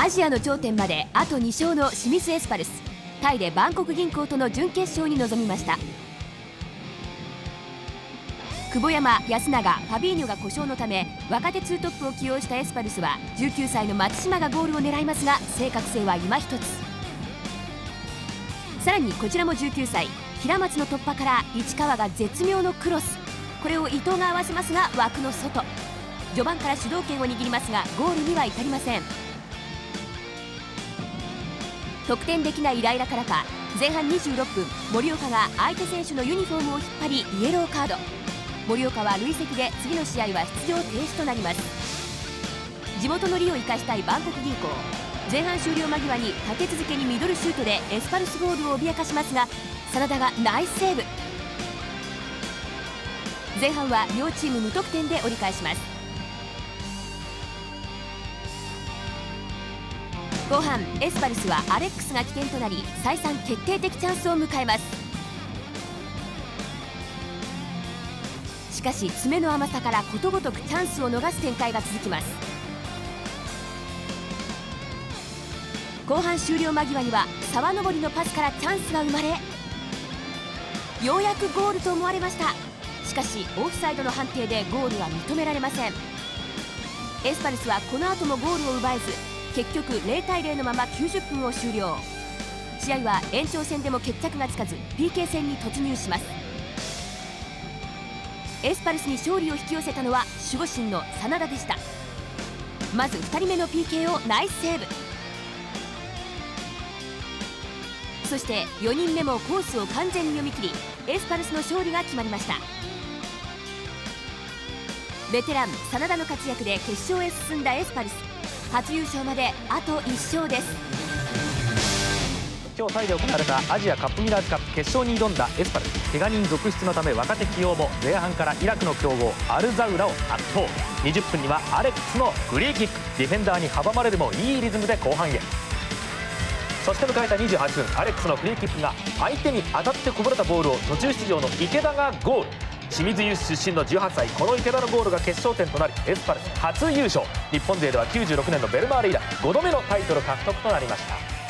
アジアの頂点まであと2勝の清水エスパルス、タイでバンコク銀行との準決勝に臨みました。久保山、安永、ファビーニョが故障のため若手2トップを起用したエスパルスは19歳の松島がゴールを狙いますが正確性は今一つ。さらにこちらも19歳、平松の突破から市川が絶妙のクロス、これを伊藤が合わせますが枠の外。序盤から主導権を握りますがゴールには至りません。得点できないイライラからか前半26分、森岡が相手選手のユニフォームを引っ張りイエローカード。森岡は累積で次の試合は出場停止となります。地元の利を生かしたいバンコク銀行、前半終了間際に立て続けにミドルシュートでエスパルスゴールを脅かしますが真田がナイスセーブ。前半は両チーム無得点で折り返します。後半エスパルスはアレックスが起点となり再三決定的チャンスを迎えます。しかし詰めの甘さからことごとくチャンスを逃す展開が続きます。後半終了間際には沢登のパスからチャンスが生まれようやくゴールと思われました。しかしオフサイドの判定でゴールは認められません。エスパルスはこの後もゴールを奪えず結局0対0のまま90分を終了。試合は延長戦でも決着がつかず PK 戦に突入します。エスパルスに勝利を引き寄せたのは守護神の真田でした。まず2人目の PK をナイスセーブ。そして4人目もコースを完全に読み切りエスパルスの勝利が決まりました。ベテラン真田の活躍で決勝へ進んだエスパルス、初優勝まであと1勝です。 今日タイで行われたアジアカップミラーズカップ決勝に挑んだエスパルス、怪我人続出のため若手起用も前半からイラクの強豪アルザウラを圧倒。20分にはアレックスのフリーキック、ディフェンダーに阻まれるもいいリズムで後半へ。そして迎えた28分、アレックスのフリーキックが相手に当たってこぼれたボールを途中出場の池田がゴール。清水ユース出身の18歳、この池田のゴールが決勝点となりエスパルス初優勝。日本勢では96年のベルマーレ以来5度目のタイトル獲得となりました。